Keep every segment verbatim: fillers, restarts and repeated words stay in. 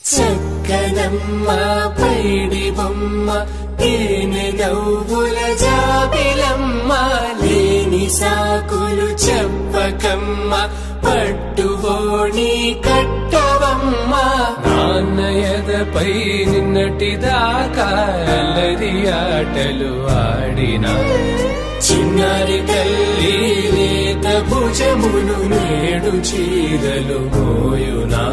చక్కనమ్మ పైడి బొమ్మ తేనె నవ్వుల జాబిలమ్మ లేని సాకులు చెప్పకమ్మ పట్టువోణి కట్టవమ్మ నాన్నయదపై నిన్నటిదాకా అల్లరి ఆటలు ఆడినా చిన్నారి తల్లి లేత భుజములు నేడు చీరలు మోయునా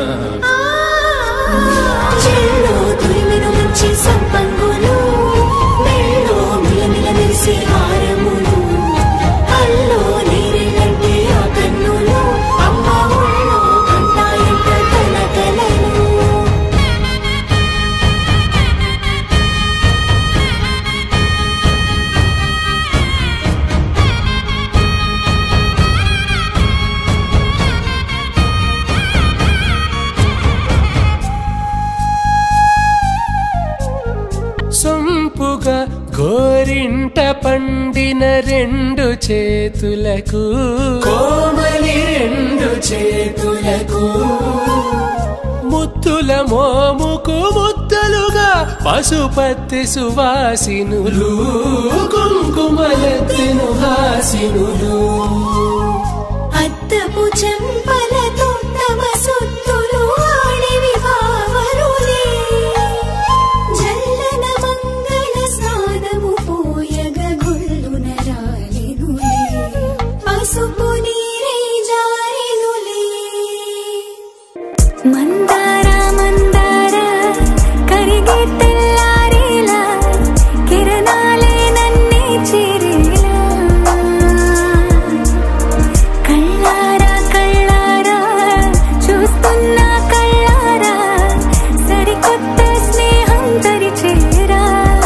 చెల్లో తురిమిన మంచి సంపంగులు మెల్లో మిలమిల మెరిసే హారములు అల్లో నీరెలంటే ఆ కన్నులు అమ్మ ఒళ్ళో కంటాయంట కలకలలు సొంపుగా గోరింట పండిన రెండు చేతులకు కోమలి రెండు చేతులకు ముత్తుల మోముకు ముద్దలుగా పసుపత్తి సువాసినులు కుంకుమలెత్తిను హాసినులు అద్దపు చెంపలతో తమ సొత్తులు ఆడివి బావరులే జల్లన మంగళ స్నానము పోయగ గొల్లున రాలినులే పసుపు నీరే జారినులే మందార మందార కరిగే తెల్లారేలా కిరణాలే నన్నే చేరేలా కళ్ళారా కళ్ళారా చూస్తున్నా కళ్ళారా సరికొత్త స్నేహం తరిచేరా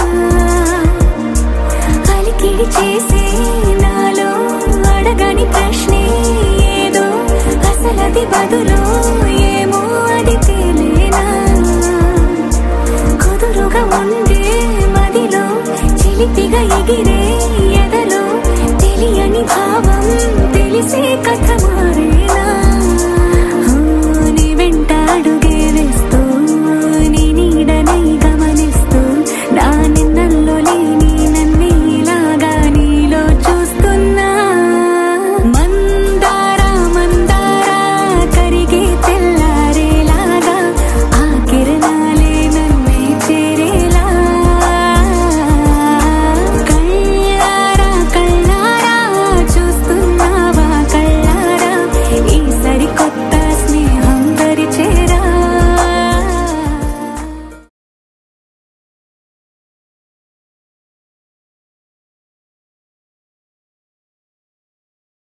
అలికిడి చేసే నాలో అడగని ప్రశ్నే ఏదో అసలది బదులు